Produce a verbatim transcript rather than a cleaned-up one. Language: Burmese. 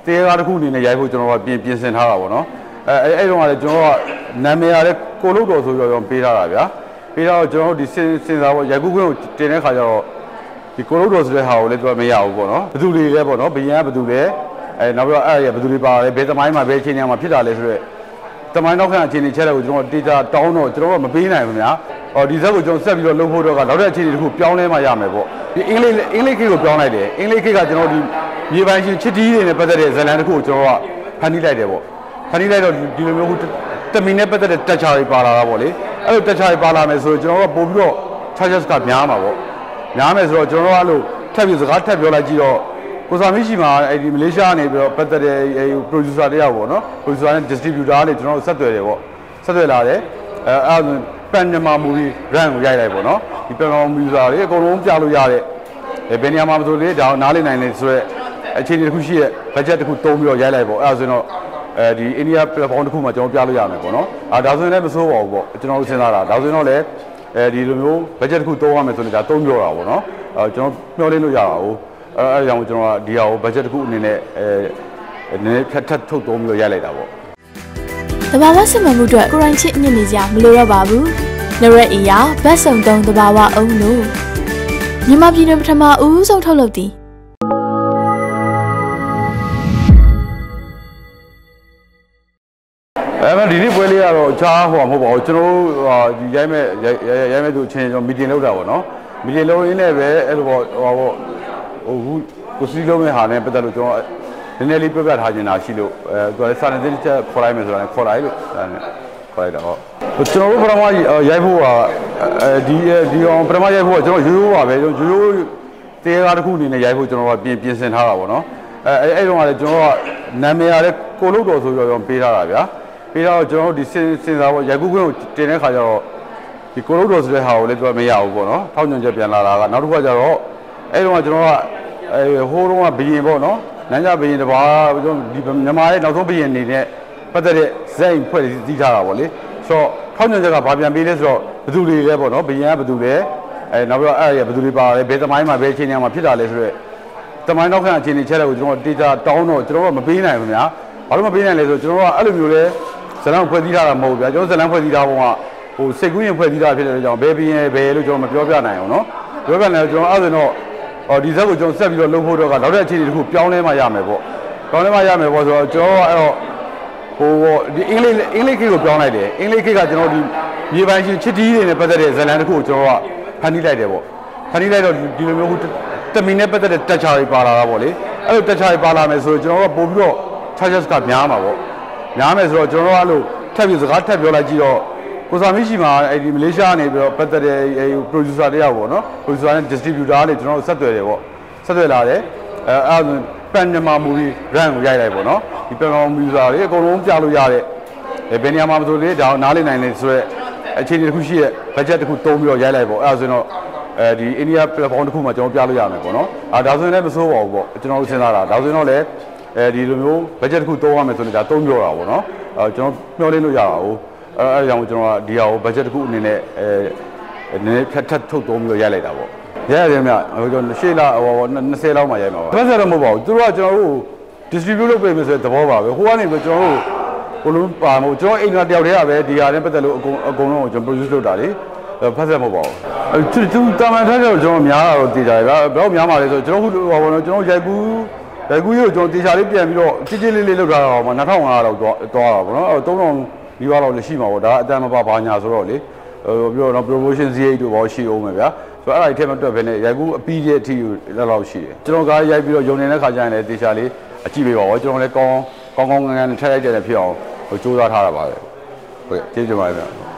တေးကားတစ်ခုအနေနဲ့ရိုက်ဖို့ကျွန်တော်ကပြင်ပြင်ဆင်ထားတာပေါ့နော်အဲအဲ့တုန်းကလည်းကျွန်တော်ကနာမည်ရတဲ့ကိုလုတ်တော်ဆိုပြီးတော့ပေးထားတာဗျာပေးတော့ကျွန်တော်တို့ဒီစင်စင်စားပေါ့ရိုက်ကူးခွင့်ကိုတင်တဲ့ခါကျတော့ဒီကိုလုတ်တော်ဆိုတဲ့ဟာကိုလည်းသူကမရဘူးပေါ့နော်ဘယ်သူတွေလဲပေါ့နော်ဘယံကဘယ်သူလဲအဲနောက်ပြီးတော့အဲ့ရဘယ်သူတွေပါလဲဘယ်သမိုင်းမှာဘယ်အချိန်မှာဖြစ်တာလဲဆိုတော့သမိုင်းနောက်ခံအခြေအနေချက်တွေကိုကျွန်တော်တေချာတောင်းတော့ကျွန်တော်ကမပေးနိုင်ဘူးများဟောဒီဇက်ကိုကျွန်တော်ဆက်ပြီးတော့လုပ်ဖို့တော့ကနောက်တဲ့အခြေအနေတစ်ခုပြောင်းလဲမှရမယ်ပေါ့ဒီအင်္ဂလိပ်အင်္ဂလိပ်ခေတ်ကိုပြောင်းလိုက်တယ်အင်္ဂလိပ်ခေတ်ကကျွန်တော်ဒီမြေပိုင်းရှင်ချစ်တီးတွေနဲ့ပတ်သက်တဲ့ဇာတ်လမ်းတစ်ခုကိုကျွန်တော်ကဖန်တီးလိုက်တယ်ပေါ့ဖန်တီးလိုက်တော့ဒီလိုမျိုးတမီနဲ့ပတ်သက်တဲ့တက်ချာတွေပါလာတာပေါ့လေအဲ့လိုတက်ချာတွေပါလာမယ်ဆိုတော့ကျွန်တော်ကပို့ပြီးတော့ charges ကများမှာပေါ့များမယ်ဆိုတော့ကျွန်တော်ကအဲ့လိုထပ်ပြီးစကားထပ်ပြောလိုက်ကြည့်တော့ကိုစာမရှိမှာအဲ့ဒီမလေးရှားကနေပြီးတော့ပတ်သက်တဲ့အဲ့ producer တယောက်ပေါ့နော် producer နဲ့ distributor နဲ့ကျွန်တော်တို့ဆက်သွယ်တယ်ပေါ့ဆက်သွယ်လာတယ်အဲအဲ့ပန်မြန်မာ movie run ကိုရိုက်လိုက်ပေါ့နော်ဒီပန်မြန်မာ movie တွေအကုန်လုံးပြလို့ရတဲ့ဘယ်နေရာမှာမဆိုလေဒါနားလည်နိုင်လေဆိုတော့အခြေအနေတစ်ခုရှိရဲ့ budget တစ်ခုတုံးပြီးတော့ရိုက်လိုက်ပေါ့အဲ့ဒါဆိုရင်တော့အဲဒီ India platform တစ်ခုမှာကျွန်တော်ပြလို့ရမယ်ပေါ့နော်အာဒါဆိုရင်လည်းမဆိုးပါဘူးပေါ့ကျွန်တော်တို့စဉ်းစားတာဒါဆိုရင်တော့လည်းအဲဒီလိုမျိုး budget တစ်ခုတုံးရမယ်ဆိုရင်ဒါတုံးပြောတာပေါ့နော်အဲကျွန်တော်မျှော်လင့်လို့ရတာဟုတ်အဲအဲကြောင့်ကျွန်တော်ကဒီဟာကို budget တစ်ခုအနေနဲ့အဲနည်းနည်းဖြတ်ထပ်ထုတ်တုံးပြီးတော့ရိုက်လိုက်တာပေါ့တဘာဝစစ်မှန်မှုအတွက်ကိုရိုင်းချစ်ညစ်နေကြမလိုတော့ပါဘူးနရက်အီယာဘတ်စုံတုံးတဘာဝအောင်လို့မြန်မာပြည်တွင်ပထမအဦးဆုံးထုတ်လုပ်သည်အဲ့ဒီနေ့ပွဲလေးကတော့ချားဟောမဟုတ်ပါဘူးကျွန်တော်တို့ဒီရိုက်မဲ့ရိုက်မဲ့သူအချင်းကျွန်တော်မီတင်လုပ်တာပေါ့နော်မီတင်လုပ်ရင်းနဲ့ပဲအဲ့လိုပေါ့ဟောပေါ့ဟိုခုကိုစီလုံးမဲ့ဟာနဲ့ပတ်သက်လို့ကျွန်တော်နည်းနည်းလေးပြပြထားနေတာရှိလို့အဲသူကစာနေစစ်ချက်ခေါ်လိုက်မယ်ဆိုတာနဲ့ခေါ်လိုက်လို့ခေါ်လိုက်တာဟုတ်ကျွန်တော်တို့ပထမရိုက်ဖို့ကအဲဒီဒီအောင်ပထမရိုက်ဖို့ကကျွန်တော်ရိုးရိုးပါပဲကျွန်တော်ရိုးရိုးတေးကားတစ်ခုအနေနဲ့ရိုက်ဖို့ကျွန်တော်ကပြင်ပြင်ဆင်ထားတာပေါ့နော်အဲအဲ့တုန်းကလည်းကျွန်တော်ကနာမည်ရတဲ့ကိုလုတ်တော်ဆိုပြီးတော့ပေးထားတာဗျာပြီးတော့ကျွန်တော်တို့ဒီစင်စင်စားပေါ့ရိုက်ကူးခွင့်ကိုတင်တဲ့ခါကျတော့ဒီကိုလုတ်တော်ဆိုတဲ့ဟာကိုလည်းသူကမရဘူးပေါ့နော်ထောက်ညွှန်ချက်ပြန်လာတာကနောက်တစ်ခါကျတော့အဲ့တုန်းကကျွန်တော်ကအဲဟိုးတုန်းကဘယင်ပေါ့နော်နန်းကြဘယင်တပါကျွန်တော်ဒီမြန်မာရဲ့နောက်ဆုံးဘယင်နေတဲ့ပတ်သက်တဲ့ဇက်ဖွဲ့စည်းထားတာပေါ့လေဆိုတော့ထောက်ညွှန်ချက်ကဘာပြန်ပေးလဲဆိုတော့ဘယ်သူတွေလဲပေါ့နော်ဘယင်ကဘယ်သူလဲအဲနောက်ပြီးတော့အဲ့ရဘယ်သူတွေပါလဲဘယ်သမိုင်းမှာဘယ်အချိန်မှာဖြစ်တာလဲဆိုတော့သမိုင်းနောက်ခံအခြေအနေချက်တွေကိုကျွန်တော်တေချာတောင်းတော့ကျွန်တော်ကမပေးနိုင်ဘူးများဘာလို့မပေးနိုင်လဲဆိုတော့ကျွန်တော်ကအဲ့လိုမျိုးလဲဇလံဖွဲ့စည်းထားတာမဟုတ်ဗျာကျွန်တော်ဇလံဖွဲ့စည်းထားပုံကဟိုစိတ်ကူးရင်ဖွဲ့စည်းထားဖြစ်တဲ့အကြောင်းဘယ်ပြင်းဘယ်လို့ကျွန်တော်မပြောပြနိုင်အောင်နော်ပြောပြနိုင်ကျွန်တော်အဲ့ဒါဆိုတော့ဟောဒီဇက်ကိုကျွန်တော်ဆက်ပြီးတော့လုပ်ဖို့တော့ကနောက်တဲ့အခြေအနေတစ်ခုပြောင်းလဲမှရမယ်ပေါ့ပြောင်းလဲမှရမယ်ပေါ့ဆိုတော့ကျွန်တော်အဲ့တော့ဟိုဒီအင်္ဂလိပ်အင်္ဂလိပ်ခေတ်ကိုပြောင်းလိုက်တယ်အင်္ဂလိပ်ခေတ်ကကျွန်တော်ဒီမြေပိုင်းရှင်ချစ်တီးတွေနဲ့ပတ်သက်တဲ့ဇလံတစ်ခုကိုကျွန်တော်ကဖန်တီးလိုက်တယ်ပေါ့ဖန်တီးလိုက်တော့ဒီလိုမျိုးတမီနဲ့ပတ်သက်တဲ့တက်ချာတွေပါလာတာပေါ့လေအဲ့လိုတက်ချာတွေပါလာမယ်ဆိုတော့ကျွန်တော်ကပို့ပြီးတော့ charges ကများမှာပေါ့များမယ်ဆိုတော့ကျွန်တော်ကအဲ့လိုထပ်ပြီးစကားထပ်ပြောလိုက်ကြည့်တော့ကိုစာမရှိမှာအဲ့ဒီမလေးရှားကနေပြီးတော့ပတ်သက်တဲ့အဲ့ producer တယောက်ပေါ့နော် producer နဲ့ distributor နဲ့ကျွန်တော်တို့ဆက်သွယ်တယ်ပေါ့ဆက်သွယ်လာတယ်အဲအဲ့ပန်မြန်မာ movie run ကိုရိုက်လိုက်ပေါ့နော်ဒီပန်မြန်မာ movie တွေအကုန်လုံးပြလို့ရတဲ့ဘယ်နေရာမှာမဆိုလေဒါနားလည်နိုင်လေဆိုတော့အခြေအနေတစ်ခုရှိရဲ့ budget တစ်ခုတုံးပြီးတော့ရိုက်လိုက်ပေါ့အဲ့ဒါဆိုရင်တော့အဲဒီ India platform တစ်ခုမှာကျွန်တော်ပြလို့ရမယ်ပေါ့နော်အာဒါဆိုရင်လည်းမဆိုးပါဘူးပေါ့ကျွန်တော်တို့စဉ်းစားတာဒါဆိုရင်တော့လည်းအဲဒီလိုမျိုး budget တစ်ခုတုံးရမယ်ဆိုရင်ဒါတုံးပြောတာပေါ့နော်အဲကျွန်တော်မျှော်လင့်လို့ရတာဟုတ်အဲအဲကြောင့်ကျွန်တော်ကဒီဟာကို budget တစ်ခုအနေနဲ့အဲနည်းနည်းဖြတ်ထပ်ထုတ်တုံးပြီးတော့ရိုက်လိုက်တာပေါ့ရရတယ်မြဟိုကျွန်တော်ရှေ့လာဟိုနှစ်ဆယ်လောက်မှရိုက်မှာပါဘယ်ဆက်တော့မဟုတ်ပါဘူးသူတို့ကကျွန်တော်တို့ distribute လုပ်ပေးမယ်ဆိုတဲ့သဘောပါပဲဟိုကနေပြီးကျွန်တော်တို့ဘလုံးပါမို့ကျွန်တော်အိမ်ကတယောက်တည်းကပဲဒီဟာနဲ့ပတ်သက်လို့အကုန်အကုန်လုံးကိုကျွန်တော် produce လုပ်တာလေဖတ်ဆက်မဟုတ်ပါဘူးအဲသူတာမန်ထားကြတော့ကျွန်တော်များတာတော့တည်ကြတယ်ဗျာဘယ်တော့များမှာလဲဆိုတော့ကျွန်တော်ဟိုဟိုဘောနော်ကျွန်တော်ရိုက်ကူးရိုက်ကူးရုပ်ကျွန်တော်တေချာလေးပြန်ပြီးတော့ကြည်ကြည်လေးလေးလုပ်ထားတာတော့မှနှစ်ထောင်ငါးရာလောက်သွားတာပေါ့နော်အဲသုံးထောင်ဒီဘက်လောက်လည်းရှိမှာပေါ့ဒါအတန်မပါဘာညာဆိုတော့လေဟိုပြီးတော့ promotion ဈေးတို့ဘောရှိအောင်မယ်ဗျာဆိုတော့အဲ့ဒါတွေထည့်မတွက်ဘဲနဲ့ရိုက်ကူးအပြီးတဲ့အထိလောက်လောက်ရှိတယ်ကျွန်တော်ကားရိုက်ပြီးတော့ယုံနေတဲ့ခါကျရင်လည်းတေချာလေးအကြည့်ပေးပါဘောကျွန်တော်လည်းကောင်းကောင်းကောင်းငန်းငန်းထည့်လိုက်တဲ့ဖြစ်အောင်ဟိုစူးစမ်းထားတာပါပဲဟုတ်ကဲ့ကျေးဇူးပါတယ်